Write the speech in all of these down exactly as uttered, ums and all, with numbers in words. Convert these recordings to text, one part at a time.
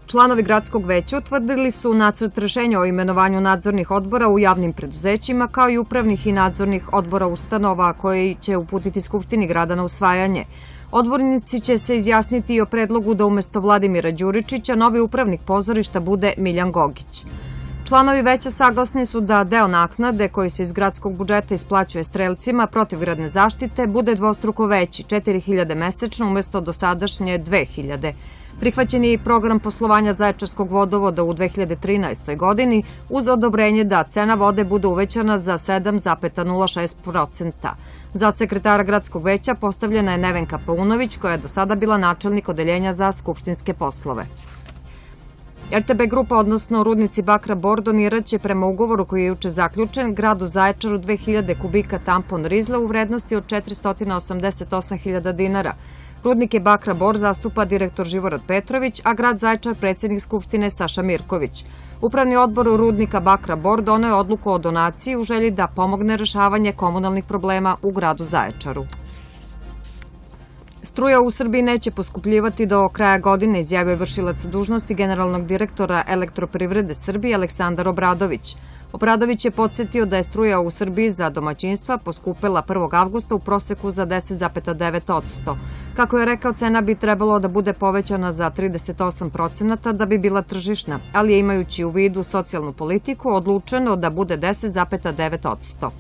Članovi gradskog veća utvrdili su nacrt rešenja o imenovanju nadzornih odbora u javnim preduzećima, kao i upravnih i nadzornih odbora ustanova koji će uputiti Skupštini grada na usvajanje. Odbornici će se izjasniti i o predlogu da umesto Vladimira Đuričića novi upravnik pozorišta bude Miljan Gogić. Članovi veća saglasni su da deo naknade koji se iz gradskog budžeta isplaćuje strelcima protivgradne zaštite bude dvostruko veći, četiri hiljade mesečno umesto dosadašnje dve hiljade. Prihvaćen je i program poslovanja Zaječarskog vodovoda u dve hiljade trinaestoj godini uz odobrenje da cena vode bude uvećana za sedam zarez nula šest procenta. Za sekretara gradskog veća postavljena je Nevenka Paunović, koja je do sada bila načelnik odeljenja za skupštinske poslove. er te be grupa, odnosno rudnici bakra Bor, doniraće prema ugovoru koji je juče zaključen gradu Zaječaru dve hiljade kubika tampon rizla u vrednosti od četiristo osamdeset osam hiljada dinara. Rudnike bakra Bor zastupa direktor Živorad Petrović, a grad Zaječar predsednik Skupštine Saša Mirković. Upravni odbor rudnika bakra Bor doneo je odluku o donaciji u želji da pomogne rešavanje komunalnih problema u gradu Zaječaru. Struja u Srbiji neće poskupljivati do kraja godine, izjavio je vršilac dužnosti generalnog direktora Elektroprivrede Srbije Aleksandar Obradović. Obradović je podsetio da je struja u Srbiji za domaćinstva poskupela prvog avgusta u proseku za deset zarez devet posto. Kako je rekao, cena bi trebalo da bude povećana za trideset osam procenata da bi bila tržišna, ali je imajući u vidu socijalnu politiku odlučeno da bude deset zarez devet posto.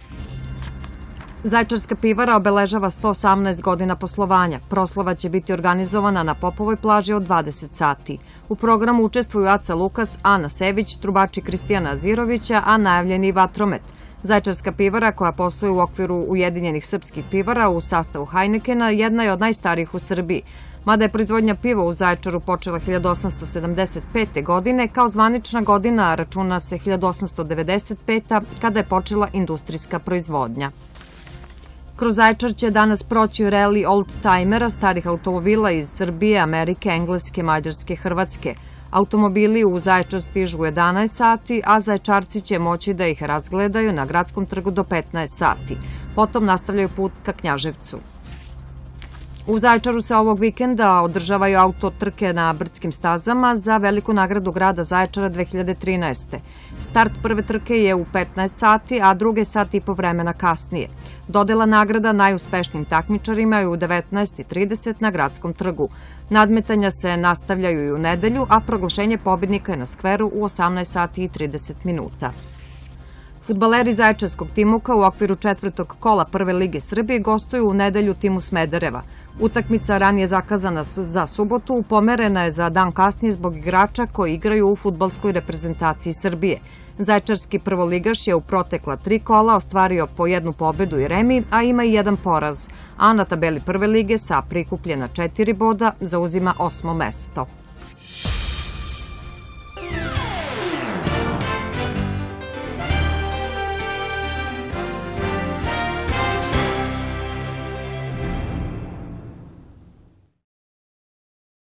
Zaječarska pivara obeležava sto osamnaest godina poslovanja. Proslava će biti organizovana na Popovoj plaži od dvadeset sati. U programu učestvuju Aca Lukas, Ana Sević, trubači Kristijana Azirovića, a najavljeni i vatromet. Zaječarska pivara, koja posluje u okviru Ujedinjenih srpskih pivara u sastavu Heinekena, jedna je od najstarijih u Srbiji. Mada je proizvodnja piva u Zaječaru počela hiljadu osamsto sedamdeset pete. godine, kao zvanična godina računa se hiljadu osamsto devedeset peta. kada je počela industrijska proizvodnja. Kroz Zaječar će danas proći reli oldtajmera, starih automobila iz Srbije, Amerike, Engleske, Mađarske, Hrvatske. Automobili u Zaječar stižu u jedanaest sati, a Zaječarci će moći da ih razgledaju na Gradskom trgu do petnaest sati. Potom nastavljaju put ka Knjaževcu. U Zaječaru se ovog vikenda održavaju auto trke na brdskim stazama za veliku nagradu grada Zaječara dve hiljade trinaeste. Start prve trke je u petnaest sati, a druge sat i po vremena kasnije. Dodela nagrada najuspešnijim takmičarima je u devetnaest trideset na Gradskom trgu. Nadmetanja se nastavljaju i u nedelju, a proglašenje pobednika je na skveru u osamnaest sati i trideset minuta. Fudbaleri Zaječarskog Timuka u okviru četvrtog kola Prve lige Srbije gostuju u nedelju timu Smedereva. Utakmica, ranije zakazana za subotu, pomerena je za dan kasnije zbog igrača koji igraju u fudbalskoj reprezentaciji Srbije. Zaječarski prvoligaš je u protekla tri kola ostvario po jednu pobedu i remi, a ima i jedan poraz, a na tabeli Prve lige sa prikupljena četiri boda zauzima osmo mesto.